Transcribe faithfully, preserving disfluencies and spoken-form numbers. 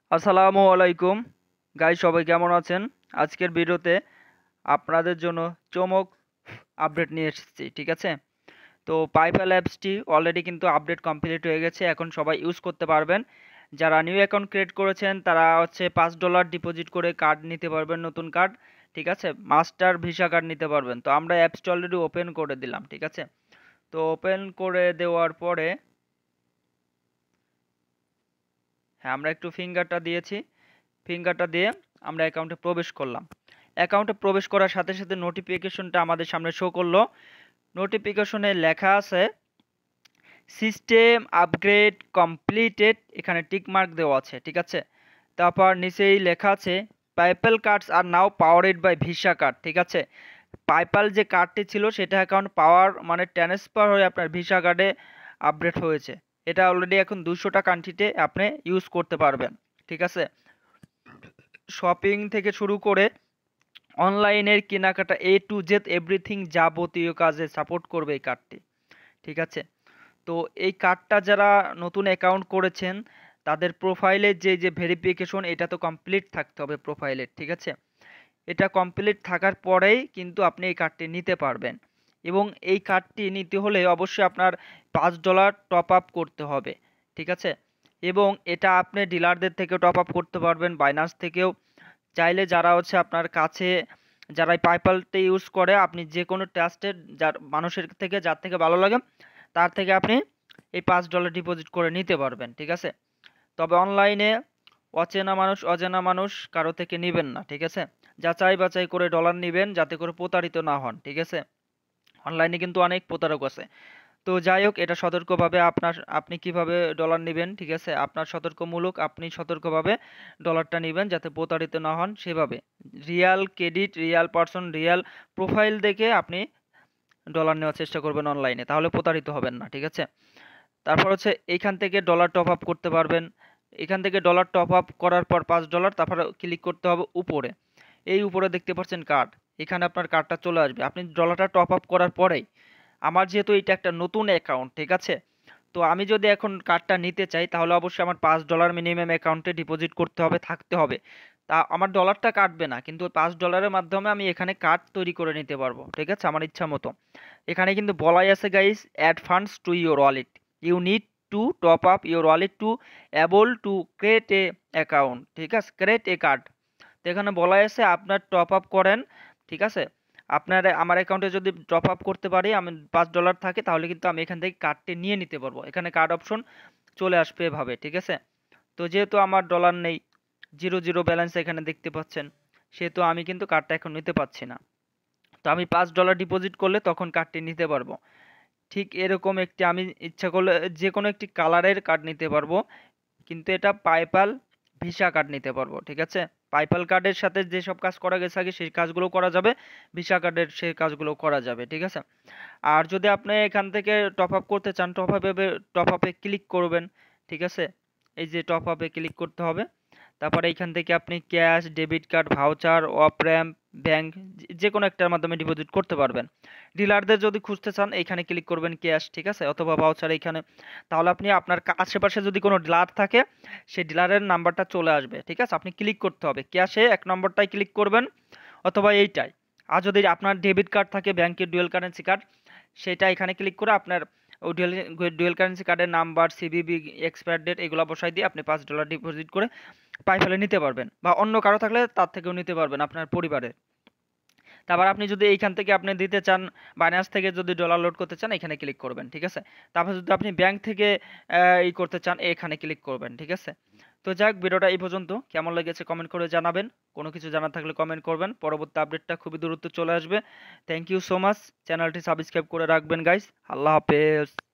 আসসালামু আলাইকুম গাইস, সবাই কেমন আছেন? আজকের ভিডিওতে আপনাদের জন্য চমক আপডেট নিয়ে এসেছি। ঠিক আছে, তো পাইপ্যাল অ্যাপসটি অলরেডি কিন্তু আপডেট কমপ্লিট হয়ে গেছে, এখন সবাই ইউজ করতে পারবেন। যারা নিউ অ্যাকাউন্ট ক্রিয়েট করেছেন তারা হচ্ছে পাঁচ ডলার ডিপোজিট করে কার্ড নিতে পারবেন, নতুন কার্ড। ঠিক আছে, মাস্টার ভিসা কার্ড নিতে পারবেন। তো আমরা অ্যাপসটি অলরেডি ওপেন করে দিলাম। ঠিক আছে, তো ওপেন করে দেওয়ার পরে হ্যাঁ, আমরা একটু ফিঙ্গারটা দিয়েছি, ফিঙ্গারটা দিয়ে আমরা অ্যাকাউন্টে প্রবেশ করলাম। অ্যাকাউন্টে প্রবেশ করার সাথে সাথে নোটিফিকেশনটা আমাদের সামনে শো করলো। নোটিফিকেশনে লেখা আছে সিস্টেম আপগ্রেড কমপ্লিটেড, এখানে টিক মার্ক দেওয়া আছে। ঠিক আছে, তারপর নিচেই লেখা আছে PayPal cards are now powered by Visa card. ঠিক আছে, পাইপ্যাল যে কার্ডটি ছিল সেটা অ্যাকাউন্ট পাওয়ার মানে ট্রান্সফার হয়ে আপনার ভিসা কার্ডে আপডেট হয়েছে। এটা অলরেডি এখন দুশোটা কান্ট্রিতে আপনি ইউজ করতে পারবেন। ঠিক আছে, শপিং থেকে শুরু করে অনলাইনের কেনাকাটা এ টু জেড এভরিথিং যাবতীয় কাজে সাপোর্ট করবে এই কার্ডটি। ঠিক আছে, তো এই কার্ডটা যারা নতুন অ্যাকাউন্ট করেছেন তাদের প্রোফাইলে যে যে ভেরিফিকেশন এটা তো কমপ্লিট থাকতে হবে প্রোফাইলের। ঠিক আছে, এটা কমপ্লিট থাকার পরেই কিন্তু আপনি এই কার্ডটি নিতে পারবেন, এবং এই কার্ডটি নিতে হলে অবশ্যই আপনার পাঁচ ডলার টপ আপ করতে হবে। ঠিক আছে, এবং এটা আপনি ডিলারদের থেকেও টপ আপ করতে পারবেন, বাইন্যান্স থেকেও। চাইলে যারা হচ্ছে আপনার কাছে যারা এই পাইপ্যালটা ইউজ করে, আপনি যে কোনো ট্রাস্টেড যার মানুষের থেকে যার থেকে ভালো লাগে তার থেকে আপনি এই পাঁচ ডলার ডিপোজিট করে নিতে পারবেন। ঠিক আছে, তবে অনলাইনে অচেনা মানুষ অজানা মানুষ কারো থেকে নেবেন না। ঠিক আছে, যাচাই বাছাই করে ডলার নেবেন যাতে করে প্রতারিত না হন। ঠিক আছে, অনলাইনে কিন্তু অনেক প্রতারক আছে। তো যাই হোক, এটা সতর্কভাবে আপনার আপনি কিভাবে ডলার নেবেন। ঠিক আছে, আপনার সতর্কমূলক আপনি সতর্কভাবে ডলারটা নেবেন যাতে প্রতারিত না হন। সেভাবে real credit, real person, real profile দেখে আপনি ডলার নেওয়ার চেষ্টা করবেন অনলাইনে, তাহলে প্রতারিত হবেন না। ঠিক আছে, তারপর হচ্ছে এইখান থেকে ডলার টপ আপ করতে পারবেন। এখান থেকে ডলার টপ আপ করার পর পাঁচ ডলার, তারপর ক্লিক করতে হবে উপরে। এই উপরে দেখতে পাচ্ছেন কার্ড, এখানে আপনার কার্ডটা চলে আসবে আপনি ডলারটা টপ আপ করার পরেই। আমার যেহেতু এটা একটা নতুন অ্যাকাউন্ট, ঠিক আছে, তো আমি যদি এখন কার্ডটা নিতে চাই তাহলে অবশ্যই আমার পাঁচ ডলার মিনিমাম অ্যাকাউন্টে ডিপোজিট করতে হবে, থাকতে হবে। তা আমার ডলারটা কাটবে না, কিন্তু পাঁচ ডলারের মাধ্যমে আমি এখানে কার্ড তৈরি করে নিতে পারবো। ঠিক আছে, আমার ইচ্ছা মতো। এখানে কিন্তু বলাই আছে guys, add funds to your wallet, you need to top up your wallet to able to create a account. ঠিক আছে, ক্রিয়েট এ কার্ড। তো এখানে বলা আছে আপনার টপ আপ করেন। ঠিক আছে, আপনার আমার অ্যাকাউন্টে যদি টপ আপ করতে পারি, আমি পাঁচ ডলার থাকে, তাহলে কিন্তু আমি এখান থেকে কার্ডটি নিয়ে নিতে পারবো। এখানে কার্ড অপশন চলে আসবে এভাবে। ঠিক আছে, তো যেহেতু আমার ডলার নেই, জিরো জিরো ব্যালেন্স এখানে দেখতে পাচ্ছেন, সেহেতু আমি কিন্তু কার্ডটা এখন নিতে পারছি না। তো আমি পাঁচ ডলার ডিপোজিট করলে তখন কার্ডটি নিতে পারবো। ঠিক এরকম একটি আমি ইচ্ছা করলে যে কোনো একটি কালারের কার্ড নিতে পারবো, কিন্তু এটা পাইপ্যাল ভিসা কার্ড নিতে পারবো। ঠিক আছে, পাইপ্যাল কার্ডের সাথে যেসব কাজ করা গেছে আগে সেই কাজগুলো করা যাবে, ভিসা কার্ডের সেই কাজগুলো করা যাবে। ঠিক আছে, আর যদি আপনি এখান থেকে টপ আপ করতে চান, টপ আপে টপ আপে ক্লিক করবেন। ঠিক আছে, এই যে টপ আপে ক্লিক করতে হবে, তারপরে এইখান থেকে আপনি cash, debit card, voucher, off ramp, bank যে কোনো একটার মাধ্যমে ডিপোজিট করতে পারবেন। ডিলারদের যদি খুঁজতে চান এইখানে ক্লিক করবেন ক্যাশ। ঠিক আছে, অথবা ভাউচার এইখানে, তাহলে আপনি আপনার আশেপাশে যদি কোনো ডিলার থাকে সেই ডিলারের নাম্বারটা চলে আসবে। ঠিক আছে, আপনি ক্লিক করতে হবে ক্যাশে এক নম্বরটাই ক্লিক করবেন, অথবা এইটাই। আর যদি আপনার ডেবিট কার্ড থাকে ব্যাংকের ডুয়েল কারেন্সি কার্ড, সেটা এখানে ক্লিক করে আপনার ওই ডুয়েল ডুয়েল কারেন্সি কার্ডের নাম্বার, সিভিভি, এক্সপায়ার ডেট এগুলো বসাই দিয়ে আপনি পাঁচ ডলার ডিপোজিট করে পাইপ্যালে নিতে পারবেন, বা অন্য কারো থাকলে তার থেকেও নিতে পারবেন আপনার পরিবারের। তারপর আপনি যদি এইখান থেকে আপনি দিতে চান, বাইন্যান্স থেকে যদি ডলার লোড করতে চান এখানে ক্লিক করবেন। ঠিক আছে, তারপর যদি আপনি ব্যাংক থেকে ই করতে চান এখানে ক্লিক করবেন। ঠিক আছে, তো যাক, ভিডিওটা এই পর্যন্ত। কেমন লেগেছে কমেন্ট করে জানাবেন, কোনো কিছু জানার থাকলে কমেন্ট করবেন। পরবর্তী আপডেটটা খুবই দ্রুত চলে আসবে। থ্যাংক ইউ সো মাচ, চ্যানেলটি সাবস্ক্রাইব করে রাখবেন গাইস। আল্লাহ হাফেজ।